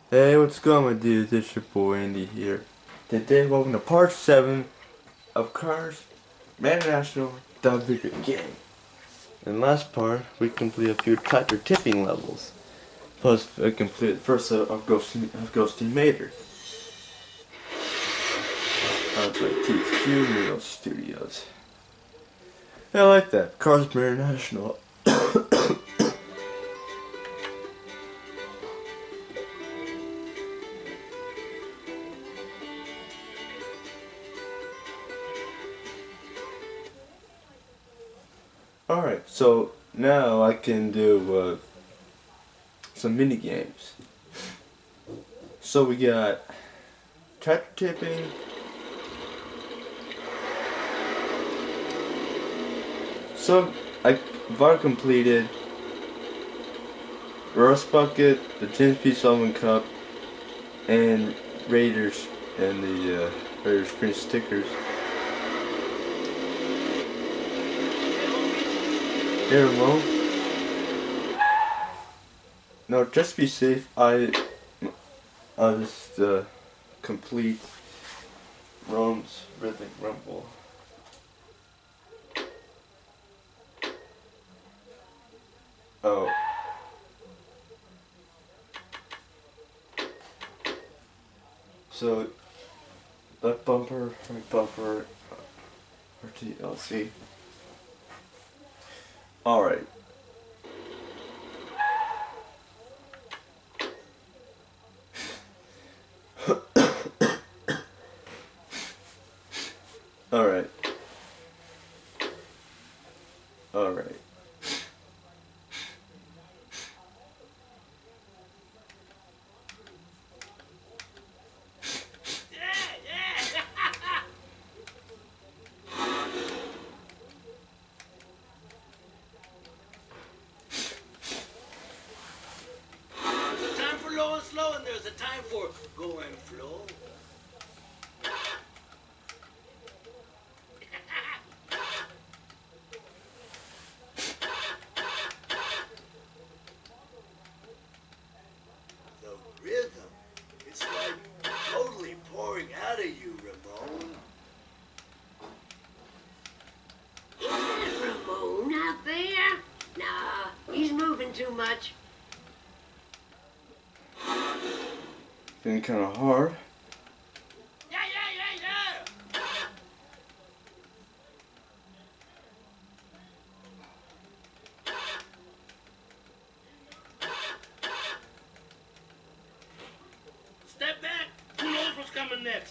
Hey, what's going on, my dudes? It's your boy Andy here. Today, welcome to part 7 of Cars International The Video Game. In last part, we completed a few tractor tipping levels. Plus, we completed the first set of Ghosting Mater. By THQ Neuro Studios. Yeah, I like that. Cars International. Alright, so now I can do some mini games. So we got tractor tipping. So I've already completed Rust Bucket, the James P. Sullivan Cup, and Raiders and the Raiders print stickers. Here, Mo. No, just be safe. I'll just complete Rome's Rhythmic Rumble. Oh. So, left bumper, right bumper, or TLC. Alright. Alright. Alright. Low and slow, and there's a time for go and flow. The rhythm, it's like totally pouring out of you, Ramon. Is that Ramon out there? Nah, he's moving too much. Been kind of hard. Yeah. Step back. Who knows what's coming next?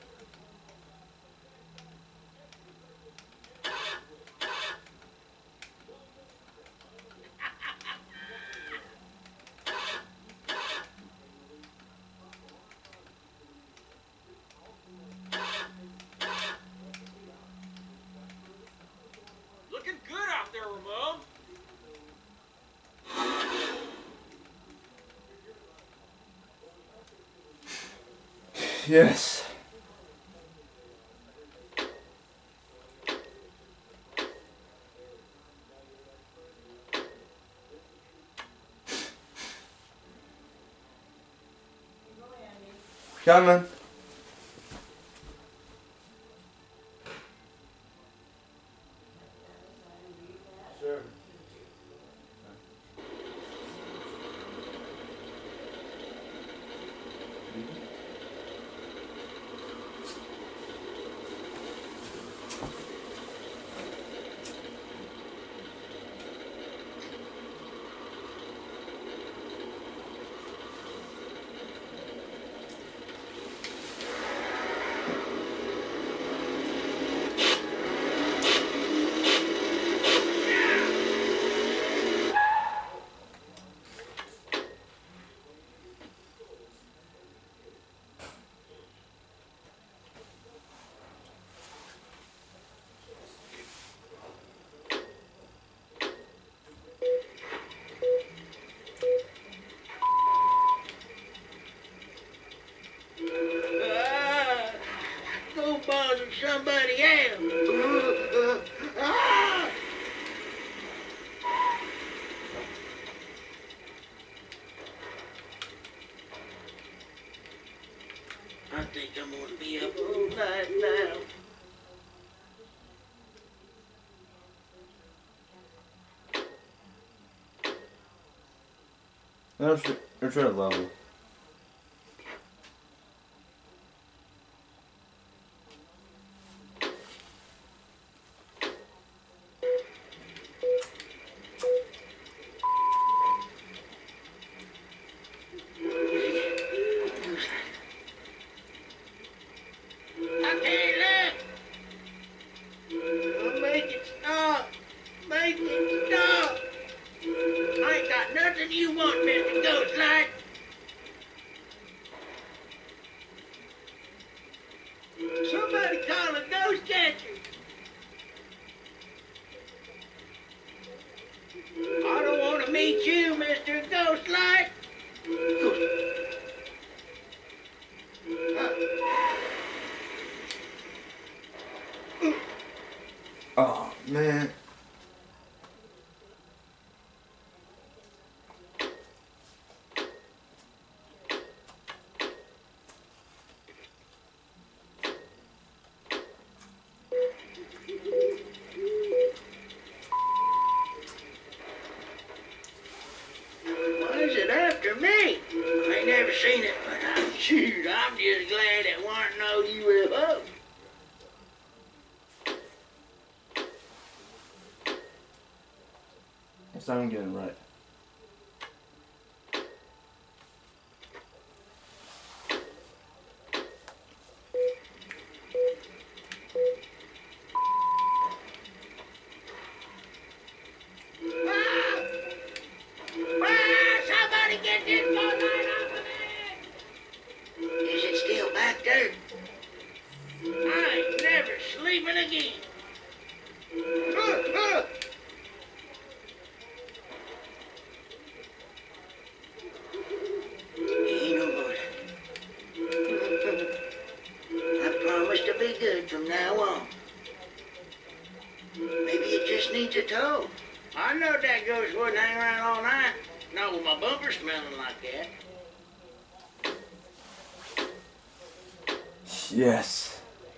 Looking good out there, Ramon. Yes. Coming. Sure. Go bother somebody else. Ah! I think I'm gonna be up all night now. No, it's red level. I can't look. Make it stop. Make it stop. I ain't got nothing you want, Mr. Ghostlight. Somebody call a ghost catcher. I don't want to meet you, Mr. Ghostlight. Oh man. Why is it after me? I ain't never seen it, but shoot, I'm just glad it weren't no UFO. It's not even getting right. Somebody get this gun right off of me! Is it still back there? I ain't never sleeping again. Ain't no good. I promise to be good from now on. Maybe it just needs a tow. I know that ghost wouldn't hang around all night. Not with my bumper smelling like that. Yes.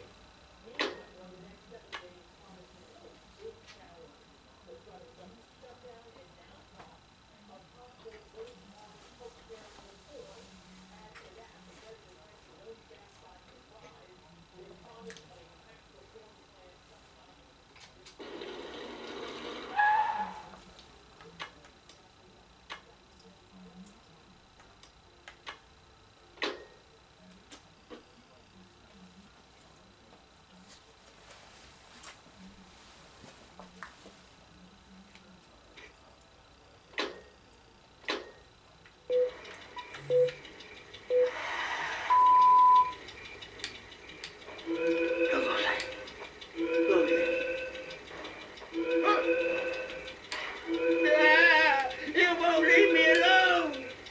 You won't leave me alone.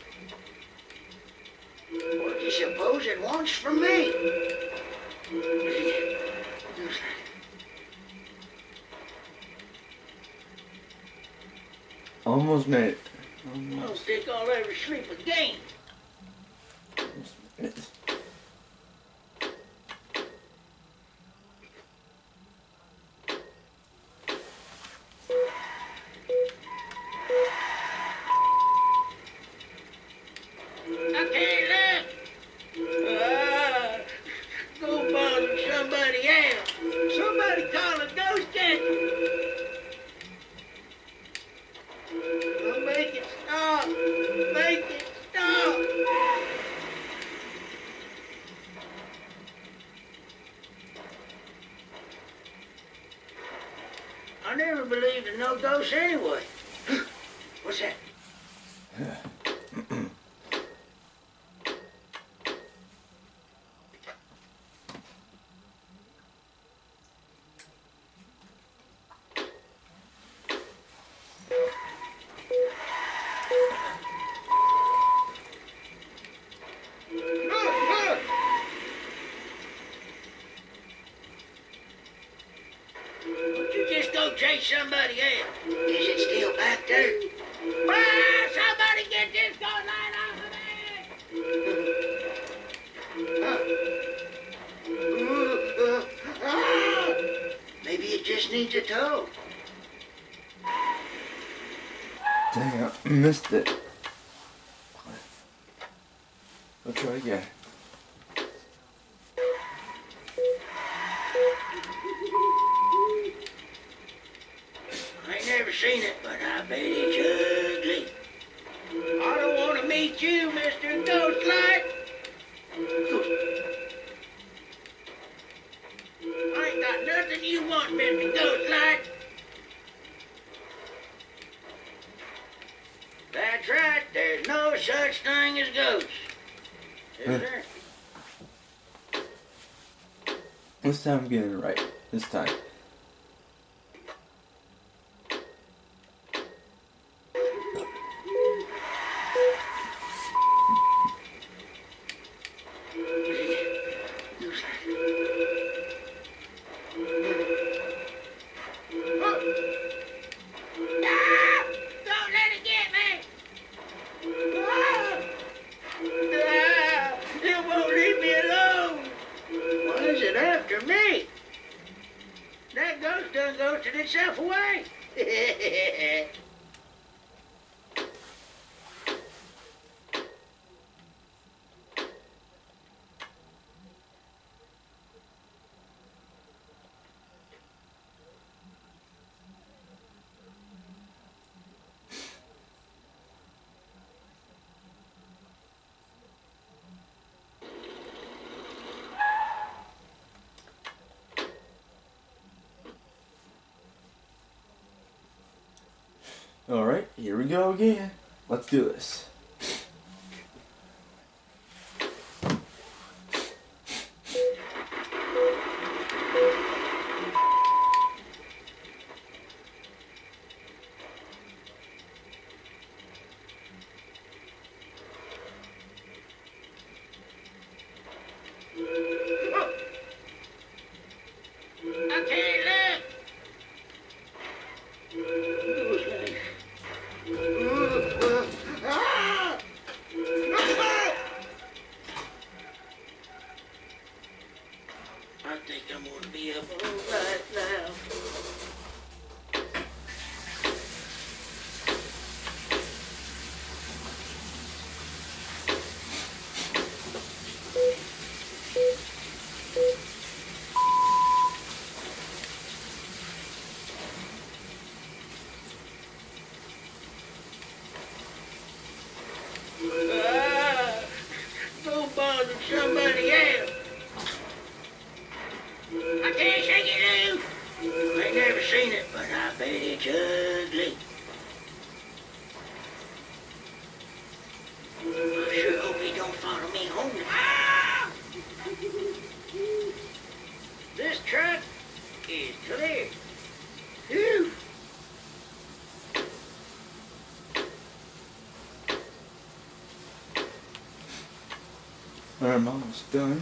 What do you suppose it wants from me? Almost made it. I don't think I'll ever sleep again. I can't look. Go bother somebody else. Somebody call a ghost catcher. Make it stop. Make it stop. I never believed in no ghosts anyway. What's that? Would you just go chase somebody else? Is it still back there? Somebody get this gun light off of me! eat your toe. Dang, I missed it. I'll try again. I ain't never seen it, but I bet it's ugly. I don't want to meet you, Mr. Ghostlight. I ain't got nothing you want, Mr. Ghostlight. That's right, there's no such thing as ghosts. Is there? This time I'm getting it right. This time. Don't let it get me! It won't leave me alone! Why is it after me? That ghost done ghosted itself away! Alright, here we go again. Let's do this. I can't look! Ah! I think I'm gonna be up all right now. Ah! Go bother somebody else. I can't shake it loose. I ain't never seen it, but I bet it's ugly. I sure hope he don't follow me home. Ah! This truck is clear. Phew. Alright, I'm almost done.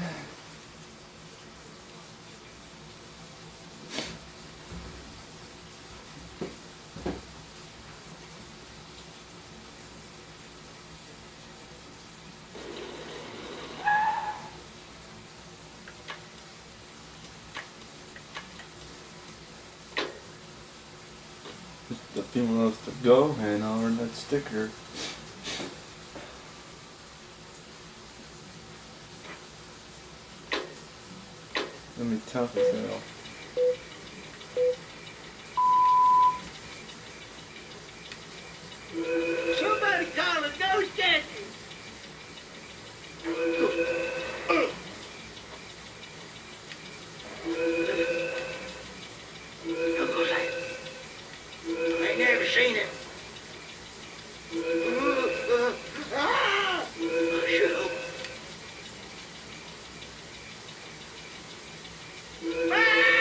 Just a few more to go and I'll earn that sticker. Let me tough this out. Somebody call a ghost catcher. I ain't never seen it. Ah! I sure hope. Ah!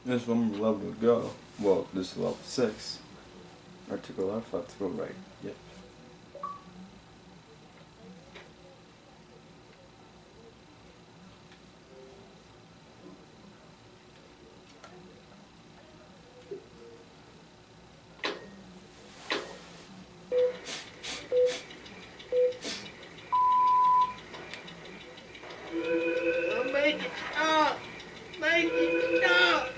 There's one more level to go. Well, this is level 6. Or to go left, to go right. Yep. Make it stop! Make it stop!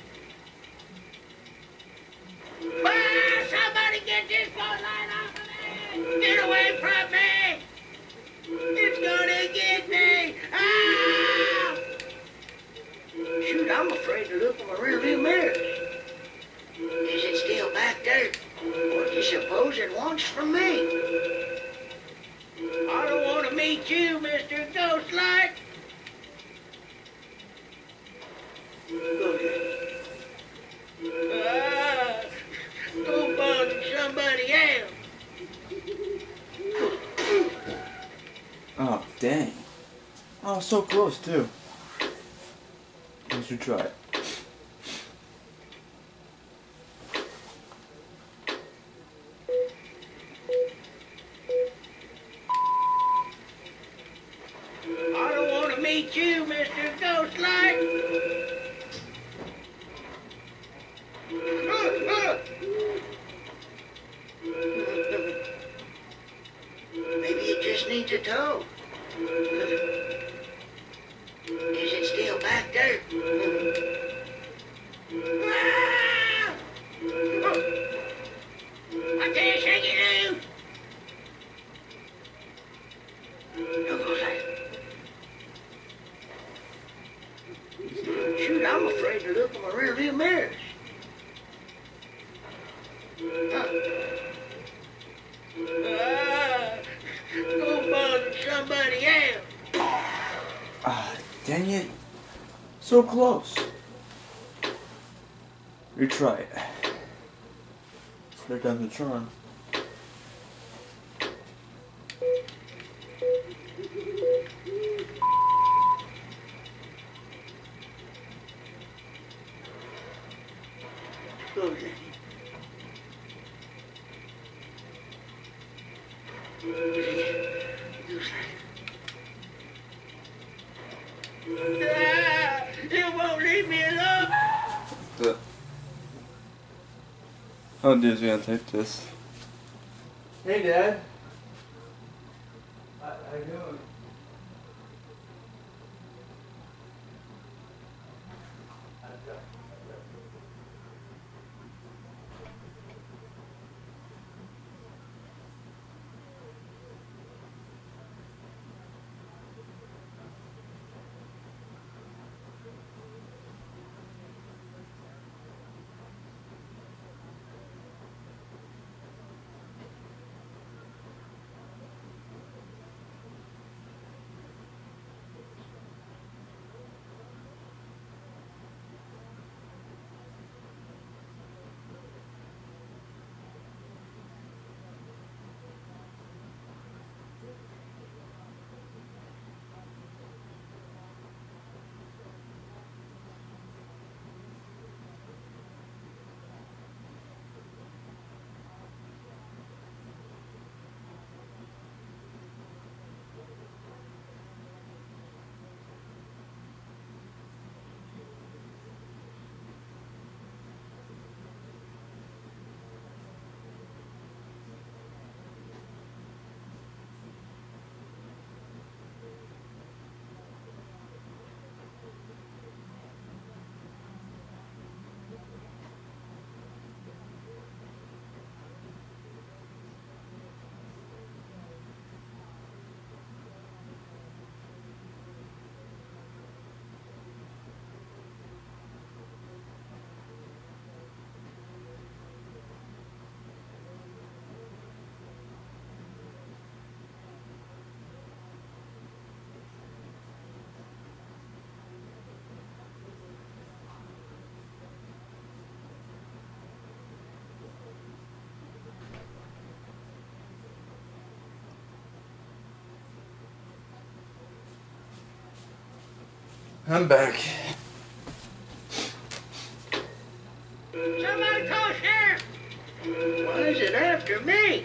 Ah, somebody get this floodlight off of me! Get away from me! It's gonna get me! Ah! Shoot, I'm afraid to look in my rearview mirror. Is it still back there? What do you suppose it wants from me? I don't want to meet you, Mr. Ghostlight. Ah, go bother somebody else. Oh, dang. Oh, so close, too. I should try it. I don't want to meet you, Mr. Ghostlight. Maybe it just needs a tow. Is it still back there? Ah! I can't shake it loose. No, Ghostlight. Shoot, I'm afraid to look in my rearview mirrors. Go bother somebody else. Ah, dang it. So close. Retry it. Third time's the charm. Okay. Ah, it won't leave me alone. Oh, dude's gonna take this. Hey, Dad. How you doing? I'm back. Somebody call sheriff! Why is it after me?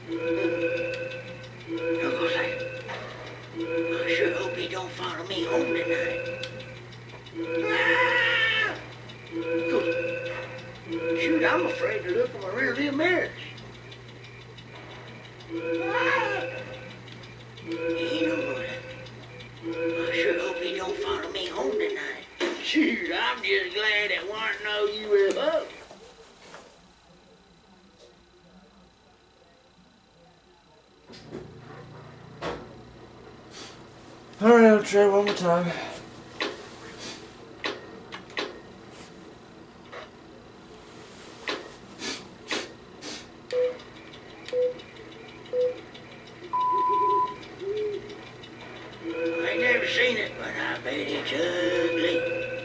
Now goes like, I sure hope he don't follow me home tonight. Ah! Shoot, I'm afraid to look in my rearview mirrors. Ah! Ain't no more. I sure hope he don't follow me home tonight. Shoot, I'm just glad it wasn't no UFO. Alright, I'll try one more time. I ain't never seen it, but I bet it's ugly.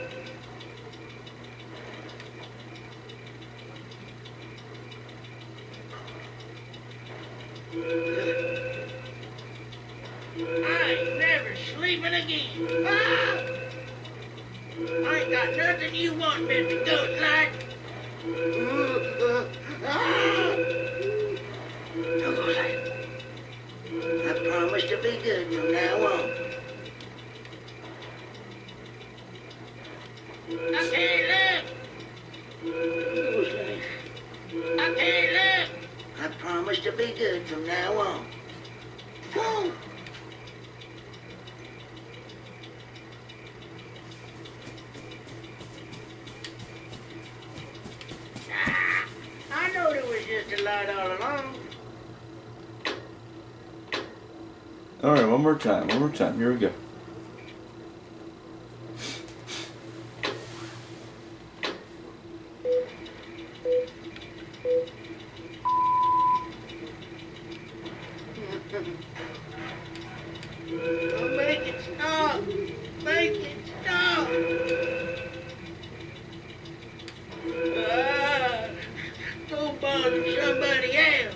I ain't never sleeping again. Ah! I ain't got nothing you want, Mr. Ghostlight. Now, Ghostlight, I promise to be good from now on. I can't look. Ghostlight, I can't look. I promise to be good from now on. Whoa! I know there was just a light all along. Alright, one more time, here we go. Make it stop! Make it stop! Ah, go bother somebody else.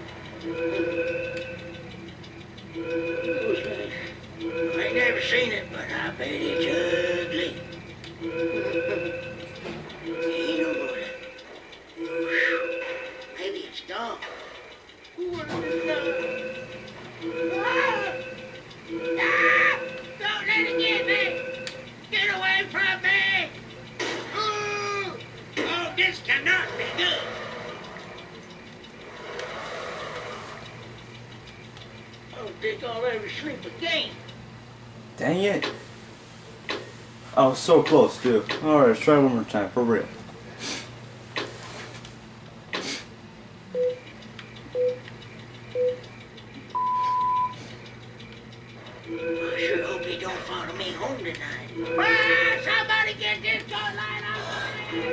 I ain't never seen it, but I bet it's ugly. Ain't no more. Maybe it's gone. What is it done? Ah! Ah! Don't let it get me! Get away from me! Ooh! Oh, this cannot be good! I don't think I'll ever sleep again. Dang it. I was so close, too. Alright, let's try one more time, for real. I sure hope he don't follow me home tonight. Ah, somebody get this gun light off of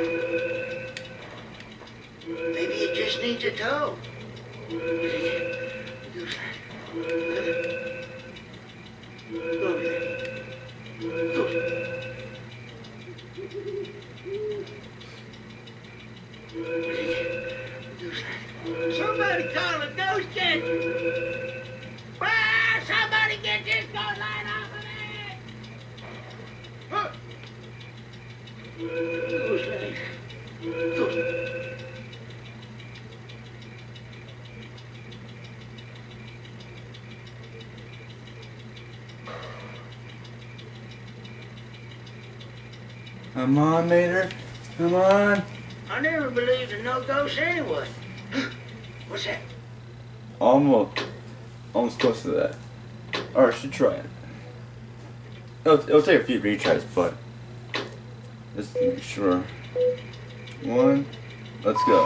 me! Maybe it just needs a tow. Somebody call a ghost catcher! Ah, somebody get this gun light off of me! Huh. Ghost light. Ghost. Come on, Mater. Come on. I never believed in no ghosts anyway. What's that? Almost close to that. Alright, should try it. It'll take a few retries, but just to make sure. One, let's go.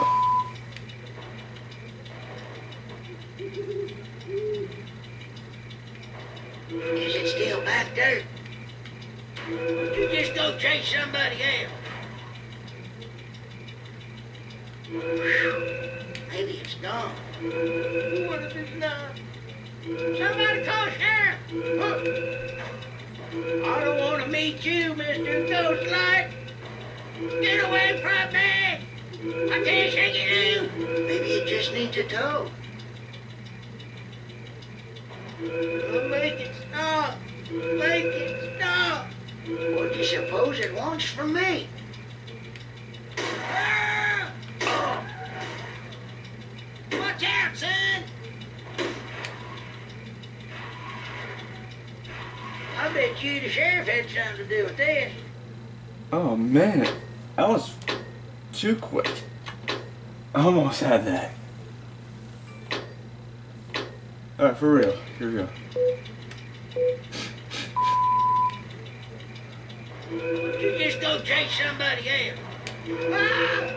Is it still back there? Would you just go chase somebody else? Maybe it's gone. What if it's not? Somebody call sheriff! I don't want to meet you, Mr. Ghostlight. Get away from me! I can't shake it loose. Maybe it just needs a tow. Make it stop! Make it stop! What do you suppose it wants from me? Ah! bet you the sheriff had something to do with this. Oh man, that was too quick. I almost had that. Alright, for real. Here we go. You just go chase somebody else. Ah!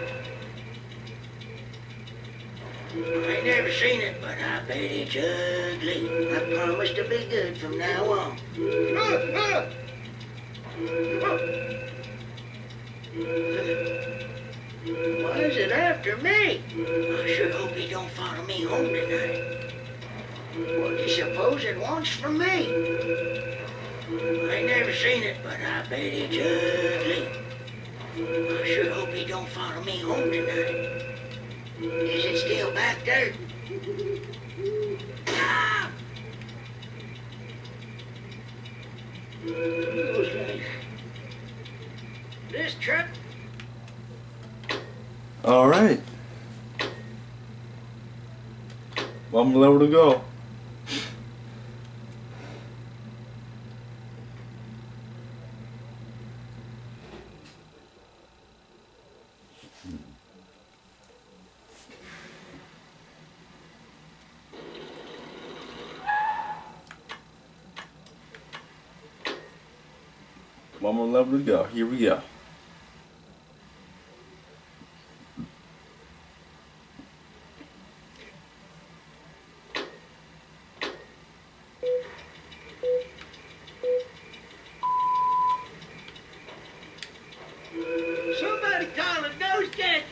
I ain't never seen it, but I bet it's ugly. I promise to be good from now on. Why is it after me? I sure hope he don't follow me home tonight. What do you suppose it wants from me? I ain't never seen it, but I bet it's ugly. I sure hope he don't follow me home tonight. Is it still back there? Ah! This truck. Alright. One level to go. One more level to go. Here we go. Somebody call a ghost catcher.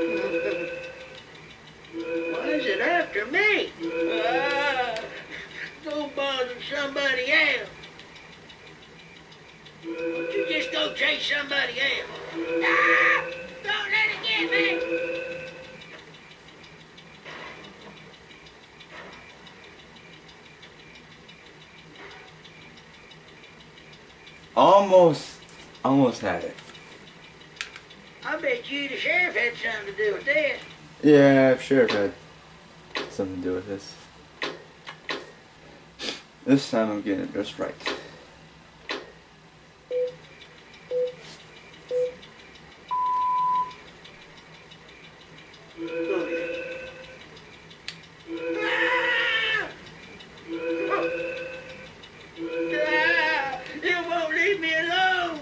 Why is it after me? Go bother somebody else. Why don't you just go chase somebody else? Ah! Don't let it get me! Almost had it. I bet you the sheriff had something to do with this. Yeah, Sheriff had something to do with this. This time I'm getting it just right. Ah! Ah! You won't leave me alone!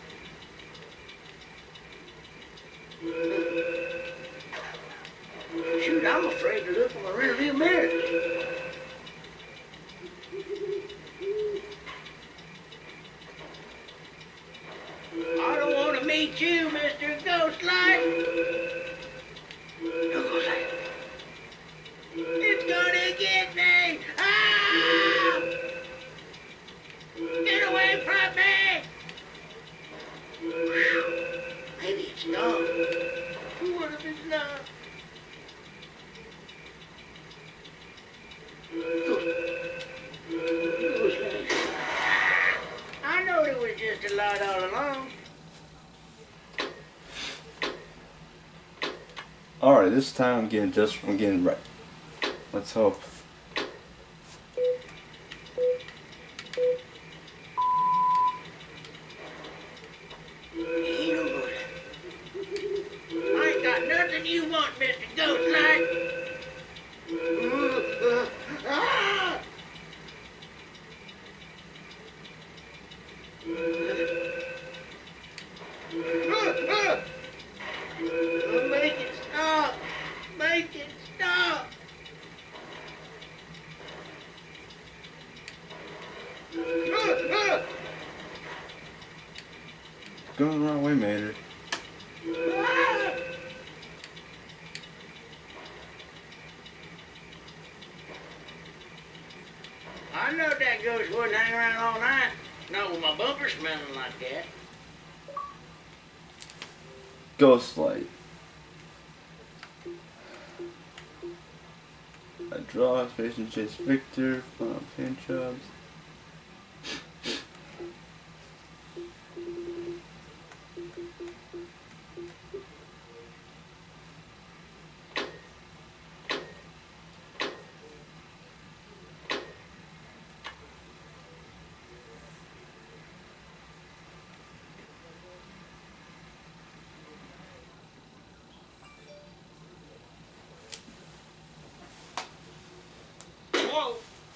Shoot, I'm afraid to look in my rearview mirror. I don't want to meet you, Mr. Ghostlight. No, Ghostlight. It's gonna get me! Ah! Get away from me! Maybe it's not. What if it's not? I know it was just a light all along. Alright, this time I'm getting right. Let's hope. Ain't no good. I ain't got nothing you want, Mr. Ghostlight. Ah! Make it stop! Make it stop! Going the wrong way, Mater. I know that ghost wouldn't hang around all night. Not with my bumper smelling like that. Ghost light. I draw, space and chase Victor, final paint jobs.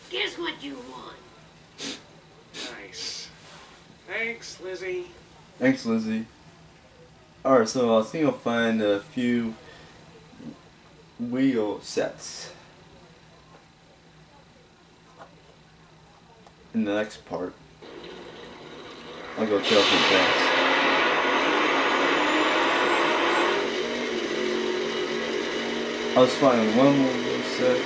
Guess what you want? Nice. Thanks, Lizzie. Thanks, Lizzie. Alright, so I think I'll find a few wheel sets in the next part. I'll go tell some fast. I'll just find one more wheel set.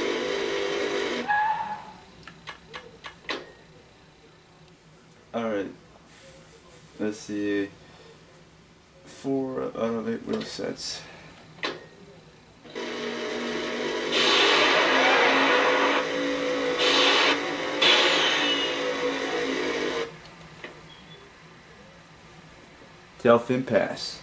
Alright. Let's see. 4 out of 8 wheel sets. Tailfin Pass.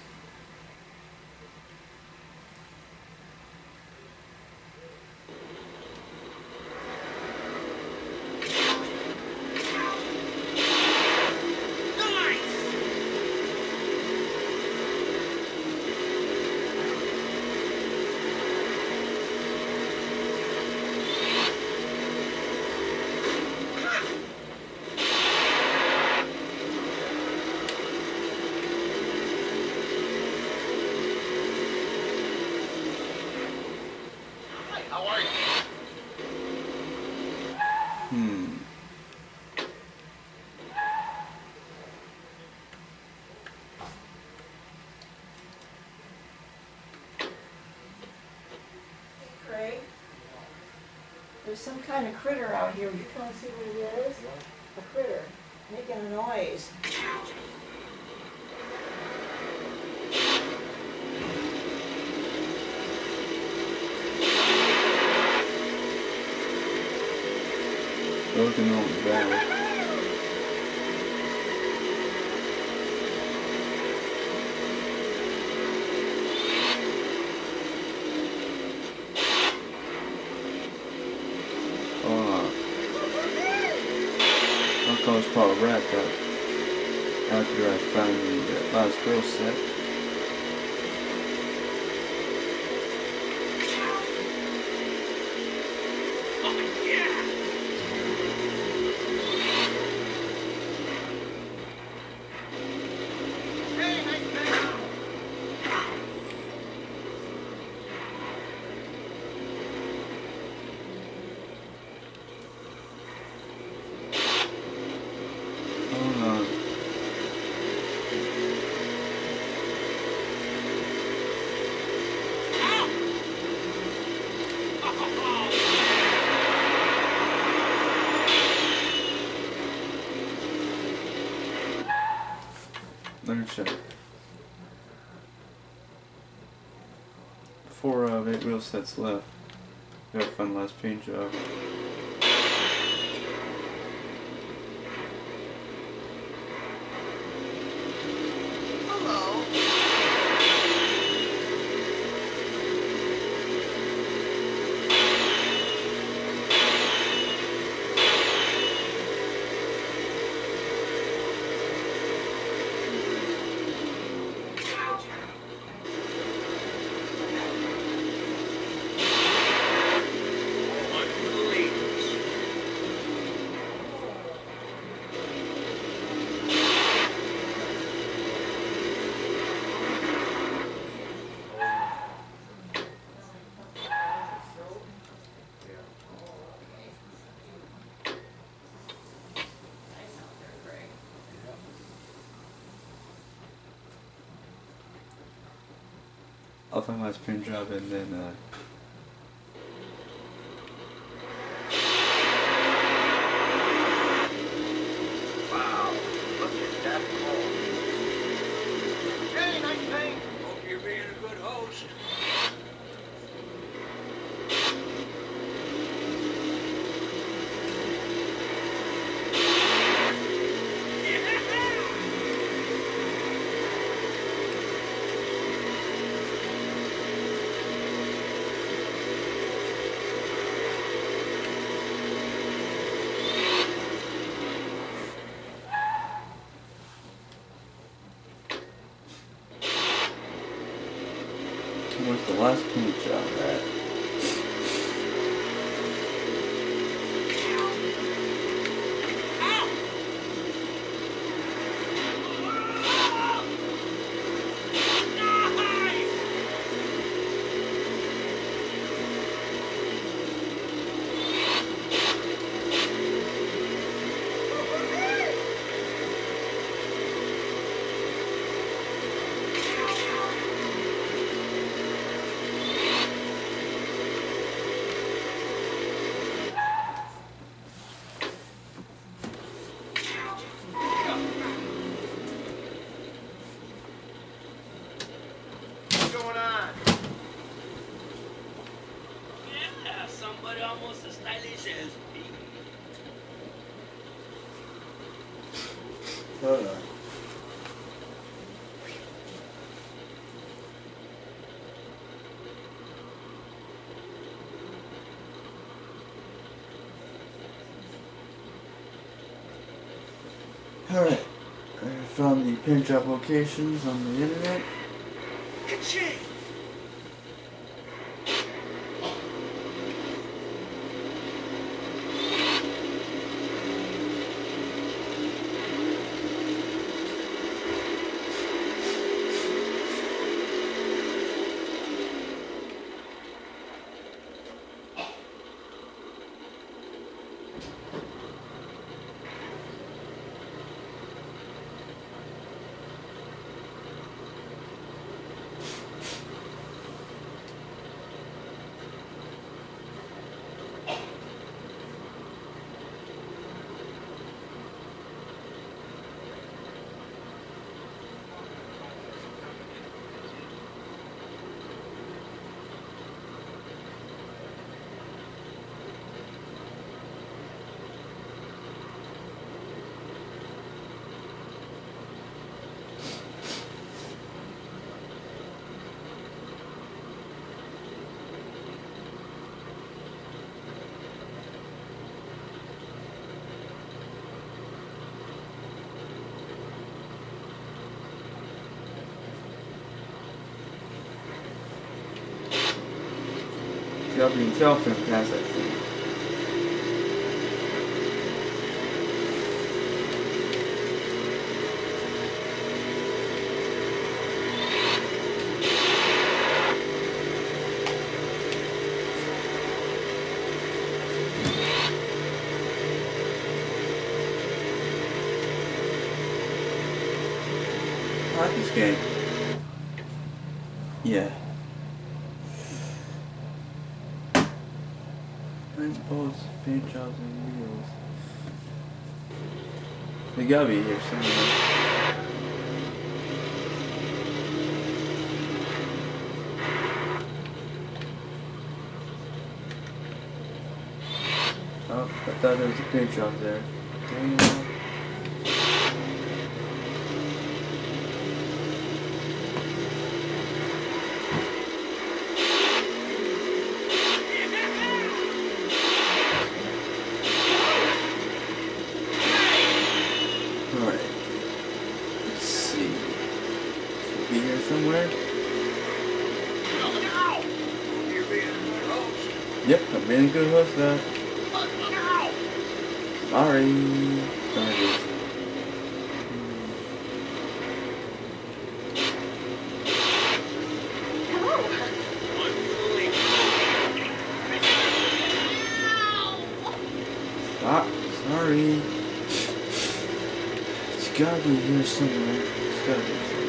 Craig, there's some kind of critter out here. You can't see what it is? A critter making a noise. Looking on the back. I thought it was probably a rat that after I found the last wheel set. Let me check. 4 out of 8 wheel sets left. Gotta find the last paint job. I'll find my last paint job and then Wow, look at that hole. Hey, nice paint. Hope you're being a good host. where's the last paint job at? but almost as stylish as me. Hold on. Alright, I found the paint job locations on the internet. Ka-ching! Gotta be in telephone pass that thing. I like this game. Yeah. Rainbows, paint jobs, and wheels. They gotta be here somewhere. Oh, I thought there was a paint job there. Damn. Somewhere? No! You're being a good host. Yep, I'm being a good host now. No! Sorry. Sorry. Ah, sorry. It's gotta be here somewhere. It's gotta be somewhere.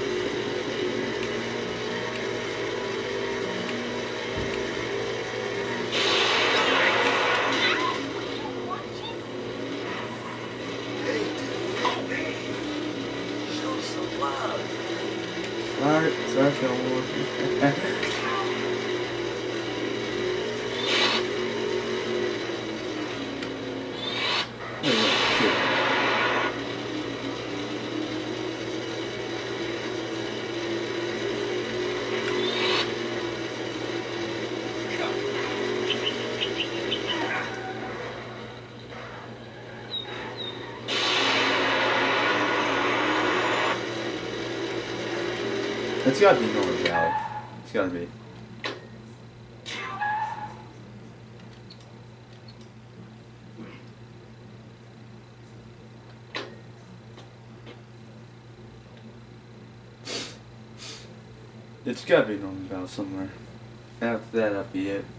Sorry, Fillmore. It's gotta be Northern Valley. It's gotta be. It's gotta be Northern Valley somewhere. After that, that'll be it.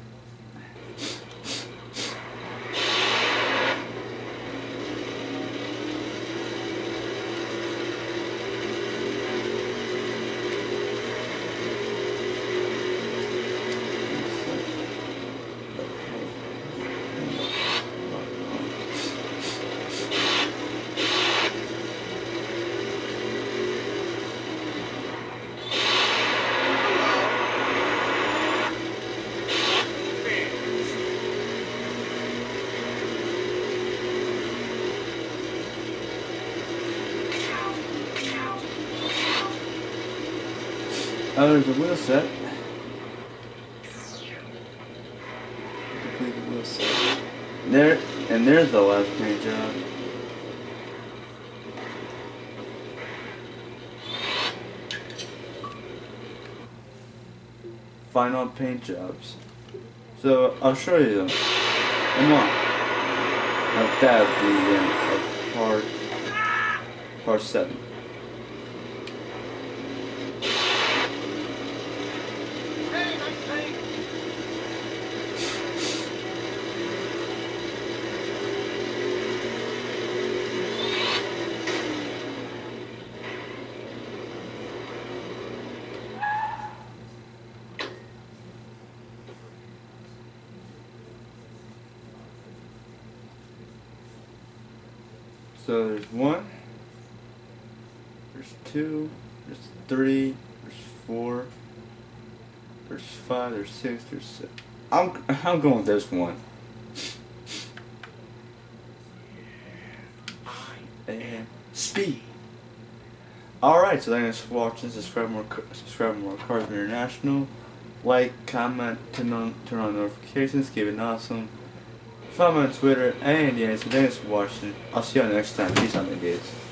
There's a wheel set. Complete the wheel set. There, and there's the last paint job. Final paint jobs. So I'll show you them. Come on. Now that would be part 7. Hey, nice paint. So there's 1, there's 2, there's 3, there's 4, there's 5, there's 6, there's 7. I'm going with this one. And speed. Alright, so thanks for watching. Subscribe more Cars International. Like, comment, turn on notifications, give it an awesome. Follow me on Twitter, and yeah, so thanks for watching. I'll see you next time. Peace out, my dudes.